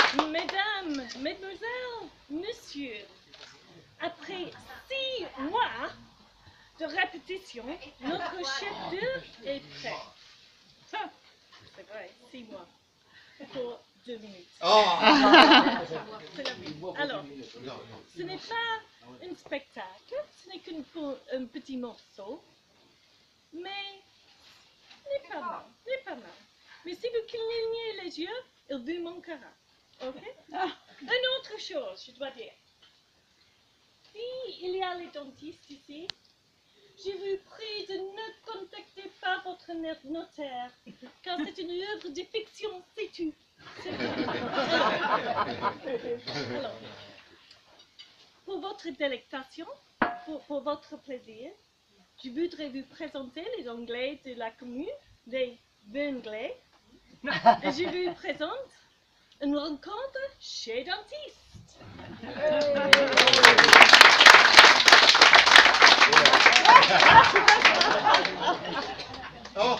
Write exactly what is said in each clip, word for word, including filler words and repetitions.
Mesdames, mesdemoiselles, messieurs, après six mois de répétition, notre chef d'œuvre est prêt. Ah, c'est vrai, six mois pour deux minutes. Oh. C'est la vie. Alors, ce n'est pas un spectacle, ce n'est qu'un un petit morceau, mais n'est pas mal, n'est pas mal. Mais si vous clignez les yeux, il vous manquera. Ok? Une autre chose, je dois dire. Si il y a les dentistes ici, je vous prie de ne contacter pas votre notaire, car c'est une œuvre de fiction, c'est tout. C'est tout. Alors, pour votre délectation, pour, pour votre plaisir, je voudrais vous présenter les Anglais de la commune, les Anglais, et je vous présente une rencontre chez dentiste. Oh.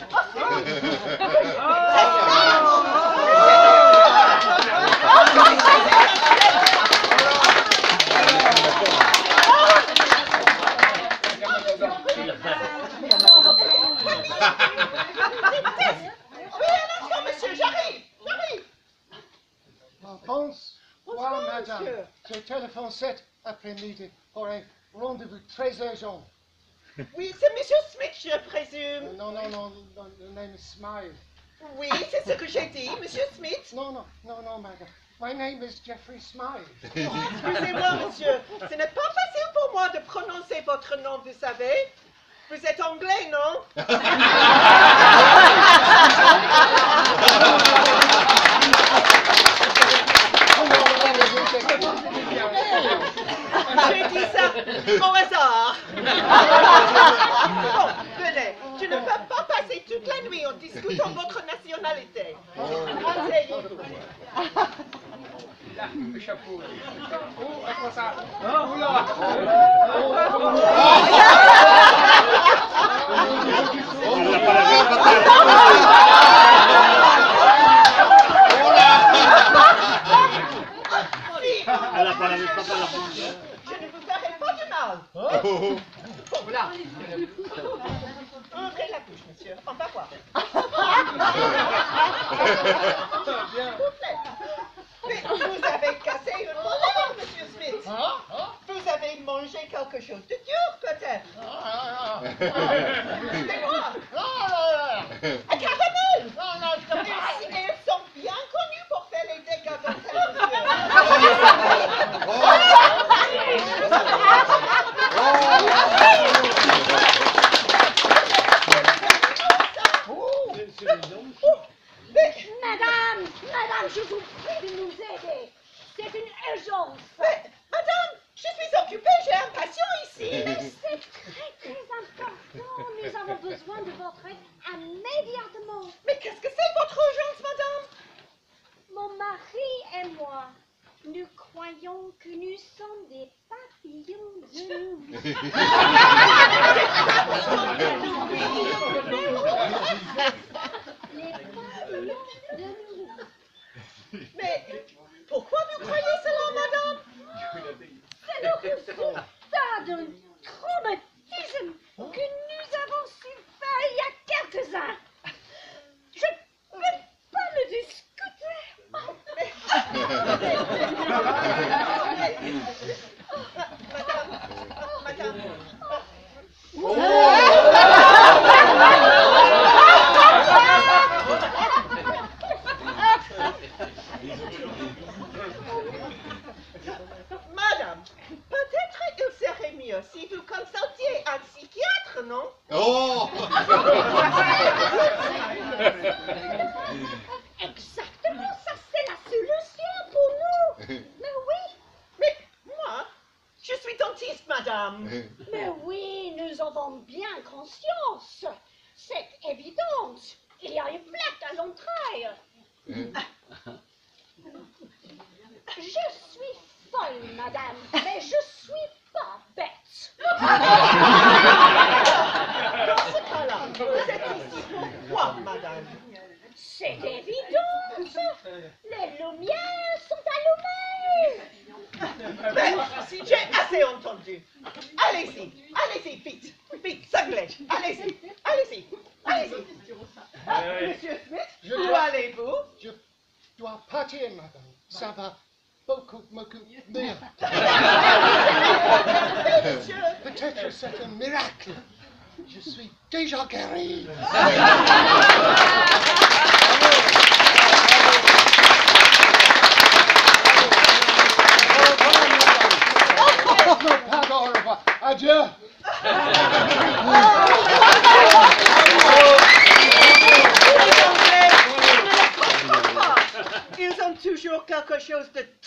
Bonsoir, madame. Je téléphone cet après-midi pour un rendez-vous très urgent. Oui, c'est Monsieur Smith, je présume. Non, non, non, le nom est Smile. Oui, c'est ce que j'ai dit, Monsieur Smith. Non, non, non, non, madame. My name is Jeffrey Smile. Oh, excusez-moi, monsieur. Ce n'est pas facile pour moi de prononcer votre nom, vous savez. Vous êtes anglais, non? J'ai dit ça au hasard. Bon, venez. Je ne peux pas passer toute la nuit en discutant votre nationalité. Asseyez-vous. Le chapeau. Oh, à quoi ça? Oh là! Je ne vous ferai pas de mal. Bon, là. Ouvrez la bouche, monsieur. On va voir. Mais vous avez cassé une molaire, monsieur Smith. Vous avez mangé quelque chose de dur, peut-être. C'est quoi? Un caramel. Ils sont bien connus pour faire les dégâts dentaires, Madame, madame, je vous prie de nous aider. C'est une urgence. Mais, madame, je suis occupée, j'ai un patient ici. Mais c'est très, très important. Nous avons besoin de votre aide immédiatement. Mais qu'est-ce que c'est votre urgence, madame? Mon mari et moi, nous croyons que nous sommes des papillons de nuit. Les papillons de nuit. Mais pourquoi vous croyez cela, madame? C'est le résultat d'un traumatisme que nous avons subi il y a quelques-uns. Je ne peux pas le discuter. Madame, madame. Madame, peut-être il serait mieux si vous consultiez un psychiatre, non? Oh. Exactement, ça c'est la solution pour nous. Mais oui, Mais moi, je suis dentiste, madame. mais oui, nous avons bien conscience. C'est évident. Il y a une plaque à l'entrée. Je suis folle, madame, mais je suis pas bête. Dans ce cas-là, vous êtes ici pourquoi, madame? C'est évident. Les lumières sont allez-y, vite, vite, cinglez, allez-y, allez-y, allez-y. Ah, Monsieur Smith, Je où dois- allez-vous? Je dois partir, madame. Ça va beaucoup, beaucoup mieux. Monsieur, Peut-être c'est un miracle. Je suis déjà guéri. Non, pardon, au revoir. Adieu. les Anglais ne le comprennent pas. Ils ont toujours quelque chose de